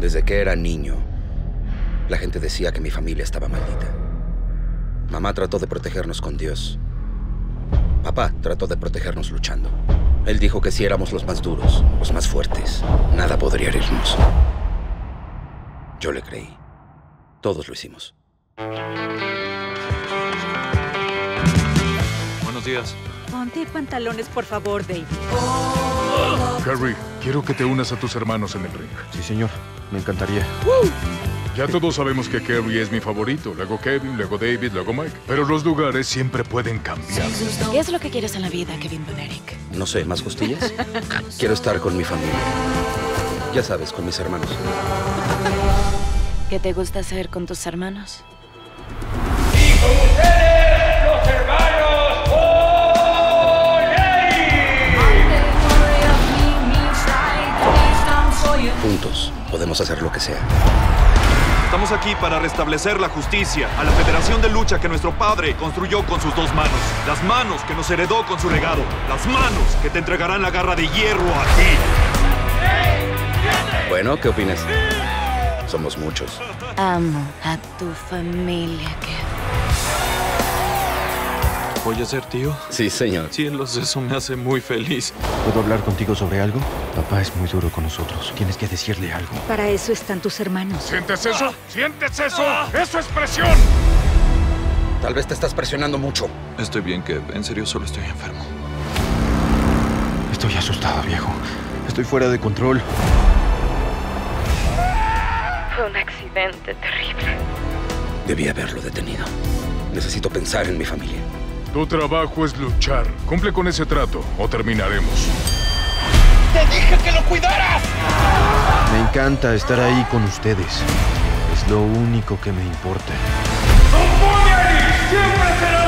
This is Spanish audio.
Desde que era niño, la gente decía que mi familia estaba maldita. Mamá trató de protegernos con Dios. Papá trató de protegernos luchando. Él dijo que si éramos los más duros, los más fuertes, nada podría herirnos. Yo le creí. Todos lo hicimos. Buenos días. Ponte pantalones, por favor, David. Carrie, quiero que te unas a tus hermanos en el ring. Sí, señor. Me encantaría. Ya todos sabemos que Carrie es mi favorito. Luego Kevin, luego David, luego Mike. Pero los lugares siempre pueden cambiar. ¿Qué es lo que quieres en la vida, Kevin Benerick? No sé, ¿más costillas? Quiero estar con mi familia. Ya sabes, con mis hermanos. ¿Qué te gusta hacer con tus hermanos? Y con ustedes, los hermanos O'Leary. Juntos podemos hacer lo que sea. Estamos aquí para restablecer la justicia a la Federación de Lucha que nuestro padre construyó con sus 2 manos. Las manos que nos heredó con su legado. Las manos que te entregarán la garra de hierro a ti. Bueno, ¿qué opinas? Somos muchos. Amo a tu familia, Kevin. ¿Voy a ser tío? Sí, señor. Cielos, eso me hace muy feliz. ¿Puedo hablar contigo sobre algo? Papá es muy duro con nosotros. Tienes que decirle algo. Para eso están tus hermanos. ¿Sientes eso? ¿Sientes eso? ¡Eso es presión! Tal vez te estás presionando mucho. Estoy bien, Kev. En serio, solo estoy enfermo. Estoy asustado, viejo. Estoy fuera de control. Fue un accidente terrible. Debí haberlo detenido. Necesito pensar en mi familia. Tu trabajo es luchar. Cumple con ese trato o terminaremos. ¡Te dije que lo cuidaras! Me encanta estar ahí con ustedes. Es lo único que me importa. ¡O'Leary siempre será